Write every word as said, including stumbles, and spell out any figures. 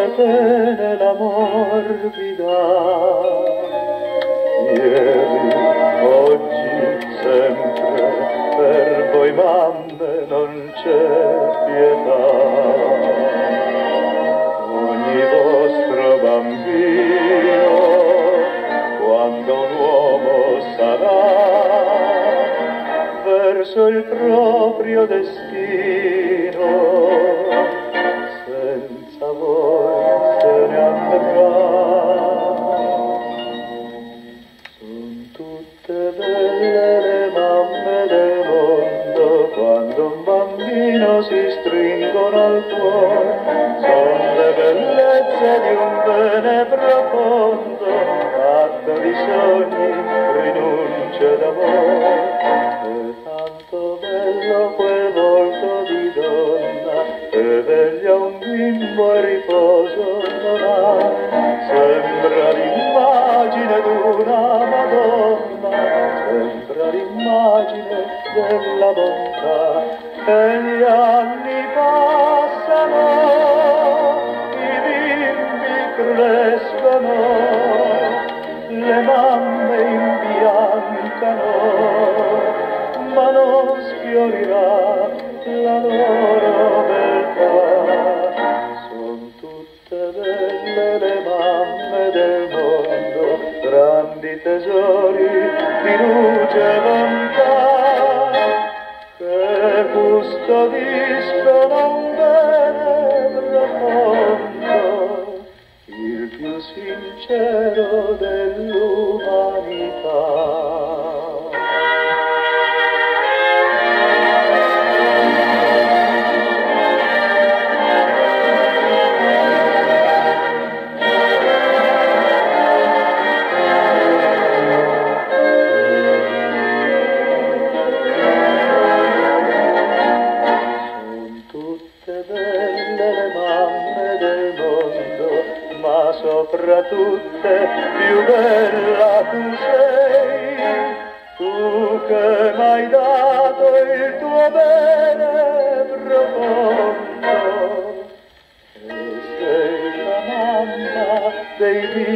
quiete nella morbida. Ieri, oggi, sempre, per voi mamme non c'è pietà. Ogni vostro bambino, quando un uomo sarà, verso il proprio destino, senza voi se ne andrà. Son tutte belle le mamme del mondo, quando un bambino si stringono al cuore, son le bellezze di un bene profondo, fatto di sogni, rinunce d'amore. È tanto bello quel volto di donna, che veglia un bimbo e riposo non ha. Sembra l'immagine d'una Madonna, sembra l'immagine della bontà. E gli anni passano, i bimbi crescono, le mamme imbiancano, ma non sfiorirà la loro beltà. Son tutte belle le mamme del mondo, grandi tesori di luce e bontà, che custodiscono un bene profondo, il più sincero dell'umanità. Sopra tutte più bella tu sei, tu che m'hai dato il tuo bene profondo, e sei la mamma dei miei